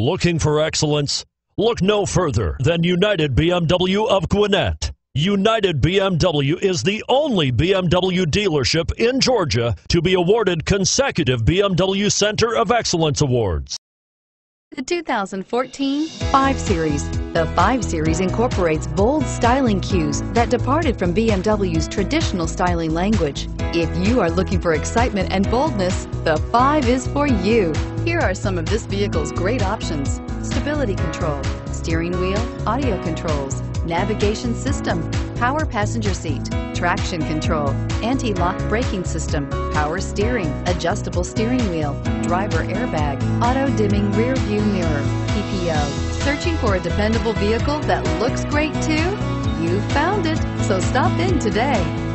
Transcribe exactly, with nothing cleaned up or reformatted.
Looking for excellence? Look no further than United B M W of Gwinnett. United B M W is the only B M W dealership in Georgia to be awarded consecutive B M W Center of Excellence Awards. The two thousand fourteen five Series. The five Series incorporates bold styling cues that departed from B M W's traditional styling language. If you are looking for excitement and boldness, the five is for you. Here are some of this vehicle's great options: stability control, steering wheel audio controls, navigation system, power passenger seat, traction control, anti-lock braking system, power steering, adjustable steering wheel, driver airbag, auto-dimming rear view mirror, P P O. Searching for a dependable vehicle that looks great too? You found it, so stop in today.